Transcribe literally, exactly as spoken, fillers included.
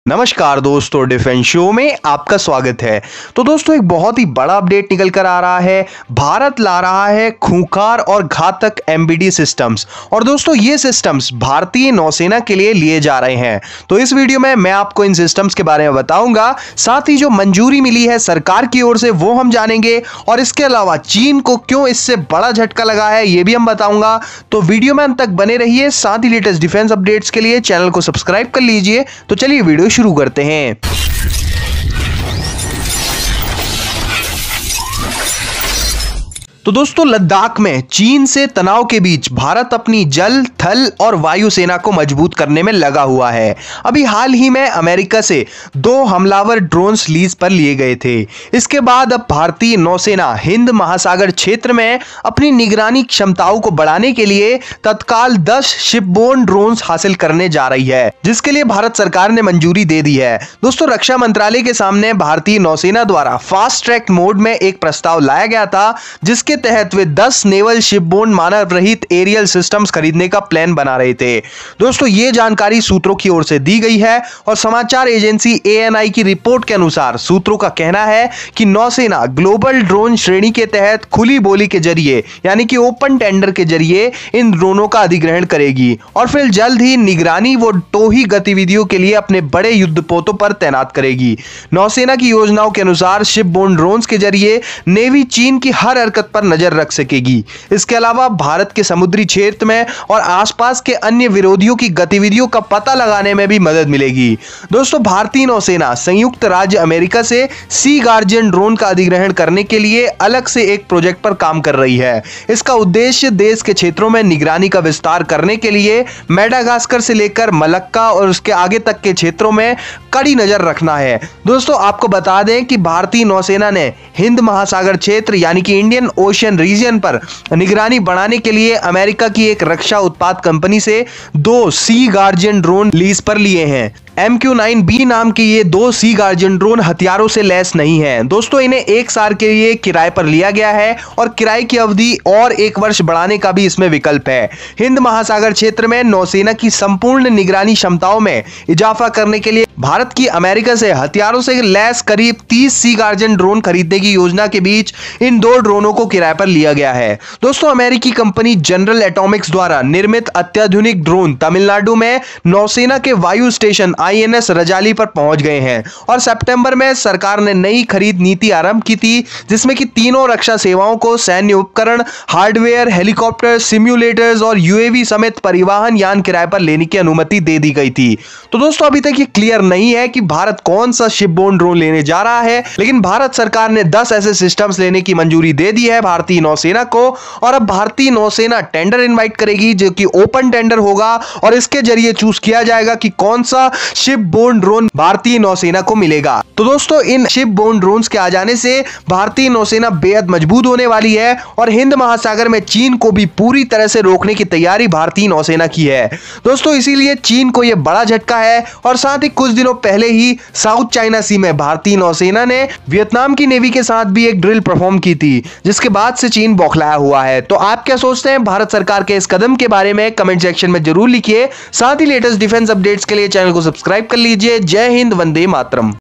नमस्कार दोस्तों, defence show में आपका स्वागत है। तो दोस्तों, एक बहुत ही बड़ा अपडेट निकल कर आ रहा है। भारत ला रहा है खूंखार और घातक एमबीडी सिस्टम्स, और दोस्तों ये सिस्टम्स भारतीय नौसेना के लिए लिए जा रहे हैं। तो इस वीडियो में मैं आपको इन सिस्टम्स के बारे में बताऊंगा, साथ ही जो मंजूरी मिली है सरकार की ओर से वो हम जानेंगे, और इसके अलावा चीन को क्यों इससे बड़ा झटका लगा है ये भी हम बताऊंगा। तो वीडियो में अंत तक बने रहिए, साथ ही लेटेस्ट डिफेंस अपडेट्स के लिए चैनल को सब्सक्राइब कर लीजिए। तो चलिए वीडियो शुरू करते हैं। तो दोस्तों, लद्दाख में चीन से तनाव के बीच भारत अपनी जल, थल और वायु सेना को मजबूत करने में लगा हुआ है। अभी हाल ही में अमेरिका से दो हमलावर ड्रोन्स लीज पर लिए गए थे। इसके बाद अब भारतीय नौसेना हिंद महासागर क्षेत्र में अपनी निगरानी क्षमताओं को बढ़ाने के लिए तत्काल दस शिपबोर्न ड्रोन्स हासिल करने जा रही है, जिसके लिए भारत सरकार ने मंजूरी दे दी है। दोस्तों, रक्षा मंत्रालय के सामने भारतीय नौसेना द्वारा फास्ट ट्रैक मोड में एक प्रस्ताव लाया गया था, जिसके तहत वे दस नेवल शिपबोर्न मानव रहित एरियल सिस्टम्स खरीदने का प्लान बना रहे थे। दोस्तों, ये जानकारी सूत्रों की ओर से दी गई है, और समाचार एजेंसी एएनआई की रिपोर्ट के अनुसार सूत्रों का कहना है कि नौसेना ग्लोबल ड्रोन श्रेणी के तहत खुली बोली के जरिए यानी कि ओपन टेंडर के जरिए इन ड्रोनों का अधिग्रहण करेगी, और फिर जल्द ही निगरानी व टोही गतिविधियों के लिए अपने बड़े युद्धपोतों पर तैनात करेगी। नौसेना की योजनाओं के अनुसार शिपबोर्न ड्रोन्स के जरिए नेवी चीन की हर हरकत पर नजर रख सकेगी। इसके अलावा भारत के समुद्री क्षेत्र में और आसपास के अन्य विरोधियों की गतिविधियों का पता लगाने में भी मदद मिलेगी। दोस्तों, भारतीय नौसेना संयुक्त राज्य अमेरिका से सी गार्जियन ड्रोन का अधिग्रहण करने के लिए अलग से एक प्रोजेक्ट पर काम कर रही है। इसका उद्देश्य देश के क्षेत्रों में निगरानी का विस्तार करने के लिए मेडागास्कर से लेकर मलक्का और उसके आगे तक के क्षेत्रों में कड़ी नजर रखना है। दोस्तों, आपको बता दें कि भारतीय नौसेना ने हिंद महासागर क्षेत्र यानी कि इंडियन ओशन रीजन पर निगरानी बढ़ाने के लिए अमेरिका की एक रक्षा उत्पाद कंपनी से दो सी गार्जियन ड्रोन लीज पर लिए हैं। एम क्यू नाइन बी नाम के ये दो सी गार्जियन ड्रोन हथियारों से लैस नहीं है। दोस्तों, इन्हें एक साल के लिए किराए पर लिया गया है, और किराए की अवधि और एक वर्ष बढ़ाने का भी इसमें विकल्प है। हिंद महासागर क्षेत्र में नौसेना की संपूर्ण निगरानी क्षमताओं में इजाफा करने के लिए भारत की अमेरिका से हथियारों से लैस करीब तीस सी गार्जियन ड्रोन खरीदने की योजना के बीच इन दो ड्रोनों को किराए पर लिया गया है। दोस्तों, अमेरिकी कंपनी जनरल एटॉमिक्स द्वारा निर्मित अत्याधुनिक ड्रोन तमिलनाडु में नौसेना के वायु स्टेशन आईएनएस रजाली पर पहुंच गए हैं, और सितंबर में सरकार ने नई खरीद नीति आरंभ की थी, जिसमें कि तीनों रक्षा सेवाओं को सैन्य उपकरण, हार्डवेयर, हेलीकॉप्टर, सिम्युलेटर्स और यूएवी समेत परिवहन यान किराए पर लेने की अनुमति दे दी गई थी। तो दोस्तों, अभी तक ये क्लियर नहीं है कि भारत कौन सा शिपबोर्न ड्रोन लेने जा रहा है, लेकिन भारत सरकार ने दस ऐसे सिस्टम्स लेने की मंजूरी दे दी है भारतीय नौसेना को, और अब भारतीय नौसेना टेंडर इनवाइट करेगी, जो कि ओपन टेंडर होगा, और इसके जरिए चूज किया जाएगा कि कौन सा शिपबोर्न ड्रोन भारतीय नौसेना को मिलेगा। तो दोस्तों, इन शिपबोर्न ड्रोन्स के आ जाने से भारतीय नौसेना बेहद मजबूत होने वाली है, और हिंद महासागर में चीन को भी पूरी तरह से रोकने की तैयारी भारतीय नौसेना की है। दोस्तों, इसीलिए चीन को यह बड़ा झटका है, और साथ ही कुछ दिनों पहले ही साउथ चाइना सी में भारतीय नौसेना ने वियतनाम की नेवी के साथ भी एक ड्रिल परफॉर्म की थी, जिसके बाद से चीन बौखलाया हुआ है। तो आप क्या सोचते हैं भारत सरकार के इस कदम के बारे में? कमेंट सेक्शन में जरूर लिखिए। साथ ही लेटेस्ट डिफेंस अपडेट्स के लिए चैनल को सब्सक्राइब कर लीजिए। जय हिंद, वंदे मातरम।